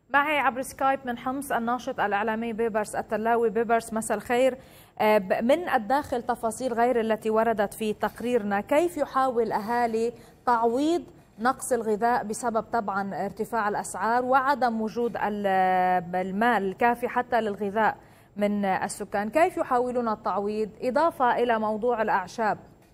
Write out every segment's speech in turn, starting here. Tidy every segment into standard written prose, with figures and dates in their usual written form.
معي عبر سكايب من حمص الناشط الإعلامي بيبرس التلاوي. بيبرس، مساء الخير. من الداخل تفاصيل غير التي وردت في تقريرنا، كيف يحاول أهالي تعويض نقص الغذاء بسبب طبعا ارتفاع الأسعار وعدم وجود المال الكافي حتى للغذاء من السكان؟ كيف يحاولون التعويض إضافة إلى موضوع الأعشاب؟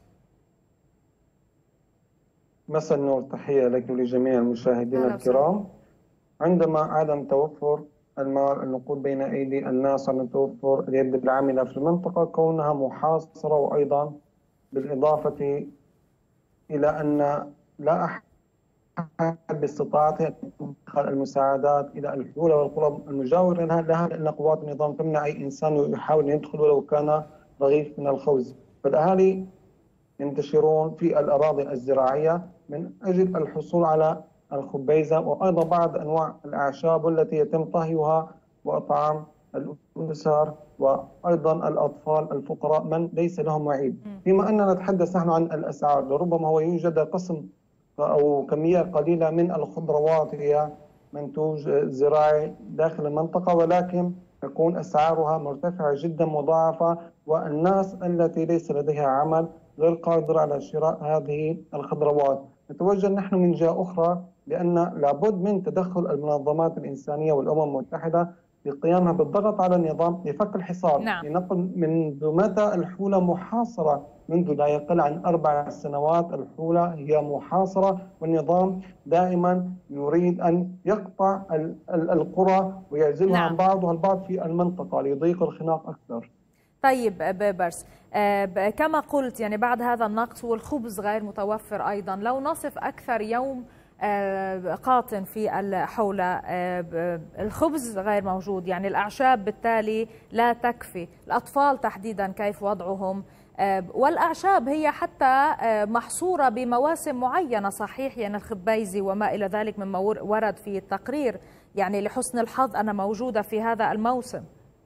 مساء النور، تحية لك ولجميع المشاهدين الكرام. عندما عدم توفر المال النقود بين أيدي الناس، عدم توفر اليد العاملة في المنطقة، كونها محاصرة، وأيضا بالإضافة إلى أن لا أحد باستطاعته إدخال المساعدات إلى الحلول والقرى المجاورة لها، لأن قوات النظام تمنع أي إنسان يحاول أن يدخل ولو كان رغيف من الخبز. فالأهالي ينتشرون في الأراضي الزراعية من أجل الحصول على الخبيزة وأيضا بعض أنواع الأعشاب التي يتم طهيها وإطعام الأسر وأيضا الأطفال الفقراء من ليس لهم معيد. فيما أننا نتحدث نحن عن الأسعار، لربما هو يوجد قسم أو كمية قليلة من الخضروات هي منتوج زراعي داخل المنطقة، ولكن تكون أسعارها مرتفعة جدا مضاعفة، والناس التي ليس لديها عمل غير قادرة على شراء هذه الخضروات. نتوجه نحن من جهة أخرى بأن لابد من تدخل المنظمات الإنسانية والأمم المتحدة بقيامها بالضغط على النظام لفك الحصار. نعم. لنقل منذ متى الحولة محاصرة؟ منذ لا يقل عن 4 سنوات الحولة هي محاصرة، والنظام دائما يريد أن يقطع القرى ويعزلها عن بعضها البعض في المنطقة ليضيق الخناق أكثر. طيب بيبرس، كما قلت يعني بعد هذا النقص والخبز غير متوفر أيضا، لو نصف أكثر يوم قاطن في الحولة، الخبز غير موجود، يعني الأعشاب بالتالي لا تكفي، الأطفال تحديدا كيف وضعهم؟ والأعشاب هي حتى محصورة بمواسم معينة، صحيح، يعني الخبيزي وما إلى ذلك مما ورد في التقرير، يعني لحسن الحظ أنا موجودة في هذا الموسم.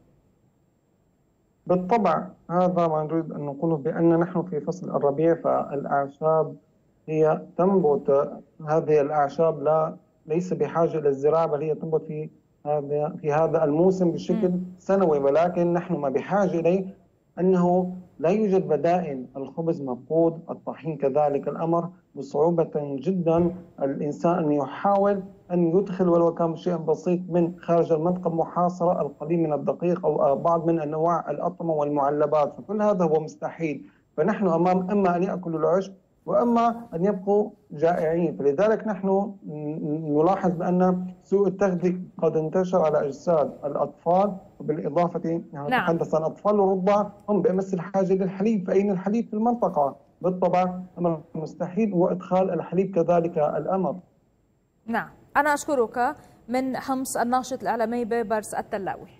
بالطبع هذا ما نريد أن نقوله، بأن نحن في فصل الربيع فالأعشاب هي تنبت. هذه الأعشاب ليس بحاجة إلى الزراعة، بل هي تنبت في هذا الموسم بشكل سنوي، ولكن نحن ما بحاجة إليه أنه لا يوجد بدائل. الخبز مفقود، الطحين كذلك الأمر، بصعوبة جدا الإنسان أن يحاول أن يدخل ولو كان شيء بسيط من خارج المنطقة المحاصرة القليل من الدقيق أو بعض من أنواع الأطعمة والمعلبات، فكل هذا هو مستحيل. فنحن أمام إما أن يأكلوا العشب وإما أن يبقوا جائعين. فلذلك نحن نلاحظ بأن سوء التغذية قد انتشر على أجساد الأطفال، وبالإضافة نتحدث عن أطفال الرضع هم بأمس الحاجة للحليب، فأين الحليب في المنطقة؟ بالطبع أمر مستحيل هو إدخال الحليب كذلك الأمر. نعم، أنا أشكرك من حمص الناشط الإعلامي بيبرس التلاوي.